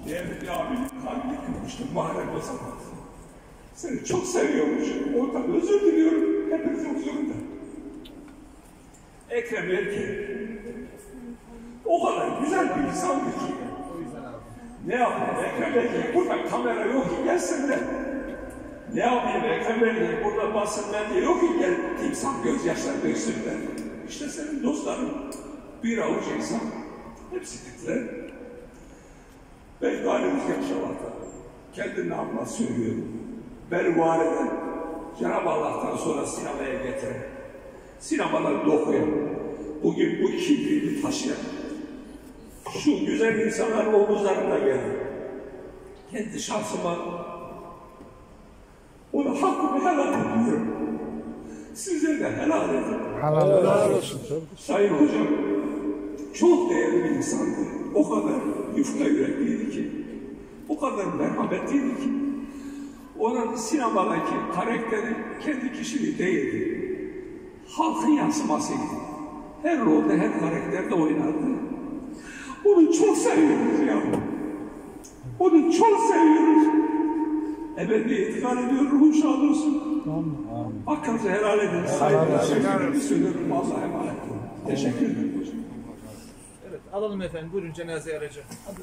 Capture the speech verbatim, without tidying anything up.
Değerli bir abinin kalbini kırmıştım Muharrem o zaman. Seni çok seviyormuş. Oradan özür diliyorum hepinizin huzurunda. Ekrem Erkin o kadar güzel bir insandı ki. Ne yapayım Ekrem Erkin burada kamera yok ki gelsin de. Ne yapayım Ekrem Erkin burada basın medya yok ki gel timsah gözyaşları döksünler. İşte senin dostların bir avuç insan. Hepsi titrer. Ben galimiz yaşamakta. Kendi namına söylüyorum. Beni var eden Cenab-ı Allah'tan sonra sinemaya getiren, sinemaları dokuyan, bugün bu kimliğini taşıyan, şu güzel insanların omuzlarında gelen, kendi şansıma ona hakkımı helal ediyorum. Size de helal edin. Helal olsun. Sayın hocam, çok değerli bir insandı. O kadar yufka yürekliydi ki, o kadar merhametliydi ki, onun sinemadaki karakteri kendi kişiliği değildi. Halkın yansımasıydı. Her rolde, her karakterde oynardı. Onu çok seviyoruz ya. Onu çok seviyoruz. Ebedi itikad ediyor, ruhu şad olsun. Hakkınızı helal edin. Saygılar söylüyorum. Allah'a emanet olun. Teşekkür ederim hocam. Evet, alalım efendim. Buyurun cenaze aracı.